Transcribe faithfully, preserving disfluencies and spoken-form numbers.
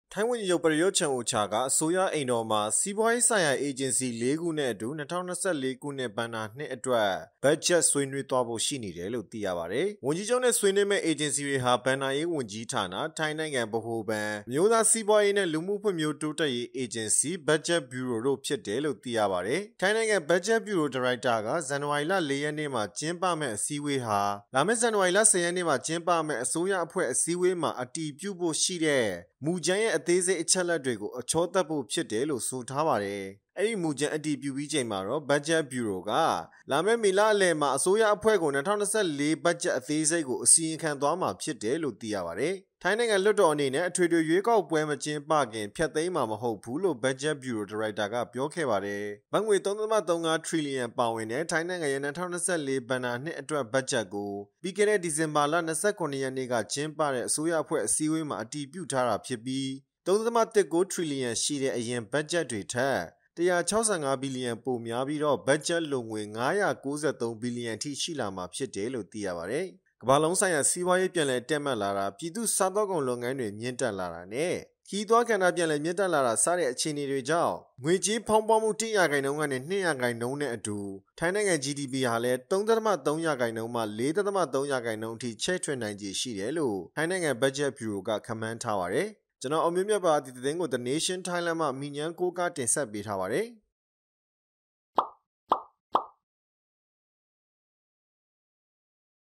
ထိုင်းဝန်ကြီးချုပ်ပရိယတ်ချန်အိုချာကအစိုးရအိမ်တော်မှာစီးပွားရေးဆိုင်ရာအေဂျင်စီ၄ခုနဲ့အတူ၂၀၂၄ခုနှစ်ဘဏ္ဍာနှစ်အတွက်ဘတ်ဂျက်ဆွေးနွေးသွားဖို့ရှိနေတယ်လို့သိရပါတယ်။ဝန်ကြီးချုပ်နဲ့ဆွေးနွေးမဲ့အေဂျင်စီတွေဟာဘဏ္ဍာရေးဝန်ကြီးဌာနထိုင်းနိုင်ငံဗဟိုဘဏ်မျိုးသားစီးပွားရေးနဲ့လူမှုဖွံ့ဖြိုးတိုးတက်ရေးအေဂျင်စီဘတ်ဂျက်ဘျူရိုတို့ဖြစ်တယ်လို့သိရပါတယ်။ထိုင်းနိုင်ငံဘတ်ဂျက်ဘျူရိုဒါရိုက်တာကဇန်နဝါရီလ၄ရက်နေ့မှာကျင်းပမဲ့အစည်းအဝေးဟာလာမယ့်ဇန်နဝါရီလ၁၀ရက်နေ့မှာကျင်းပမဲ့အစိုးရအဖွဲ့အစည်းအဝေးမှာအတည်ပြုဖို့ရှိတဲ့မူကြမ်းရဲ့အသေးစိတ်အချက်လက်တွေကိုအချောသက်ဖို့ဖြစ်တယ်လို့ဆိုထားပါတယ်။အဲ့ဒီမူကြမ်းအတည်ပြုပြီးချိန်မှာတော့ဘတ်ဂျက်ဘျူရိုကလာမယ့်မေလအလယ်မှာအစိုးရအဖွဲ့ကို၂၀၂၄ဘတ်ဂျက်အသေးစိတ်ကိုအစီရင်ခံသွားမှာဖြစ်တယ်လို့သိရပါတယ်။ထိုင်းနိုင်ငံလွှတ်တော်အနေနဲ့အထွေထွေရွေးကောက်ပွဲမကျင်းပခင်ဖျက်သိမ်းမှာမဟုတ်ဘူးလို့ဘတ်ဂျက်ဘျူရိုဒါရိုက်တာကပြောခဲ့ပါတယ်။ဘတ်ငွေ၃.၃၅ထရီလီယံပါဝင်တဲ့ထိုင်းနိုင်ငံရဲ့၂၀၂၄ဘဏ္ဍာနှစ်အတွက်ဘတ်ဂျက်ကိုပြီးခဲ့တဲ့ဒီဇင်ဘာလ၂၉ရက်နေ့ကကျင်းပတဲ့အစိုးရအဖွဲ့အစည်းအဝေးမှာအတည်ပြုထားတာဖြစ်ပြီး၃.၁၉ထရီလီယံရှိတဲ့အရင်ဘတ်ဂျက်တွေထက်၁၆၅ဘီလီယံပိုများပြီးတော့ဘတ်ဂျက်လိုငွေ၅၉၃ဘီလီယံထိရှိလာမှာဖြစ်တယ်လို့သိရပါတယ်။ကမ္ဘာလုံးဆိုင်ရာစီးပွားရေးပြန်လည်တက်မှတ်လာတာပြည်သူစားသောက်ကုန်လုပ်ငန်းတွေမြင့်တက်လာတာနဲ့ခီးသွွားကဏ္ဍပြန်လည်မြင့်တက်လာတာစတဲ့အခြေအနေတွေကြောင့်ငွေကြေးဖောင်းပွားမှု၁ရာခိုင်နှုန်းကနေ၂ရာခိုင်နှုန်းနဲ့အတူထိုင်းနိုင်ငံ ဂျီဒီပီ ဟာလည်း၃.၃ရာခိုင်နှုန်းမှ၄.၃ရာခိုင်နှုန်းအထိချဲ့ထွင်နိုင်ခြေရှိတယ်လို့ထိုင်းနိုင်ငံဘတ်ဂျက်ဘျူရိုကခန့်မှန်းထားပါတယ်။ကျွန်တော်အောင်မြတ်မြတ်ပါဒီသတင်းကို The Nation Thailand မှာမိញ្ញမ်းကိုးကားတင်ဆက်ပေးထားပါတယ်။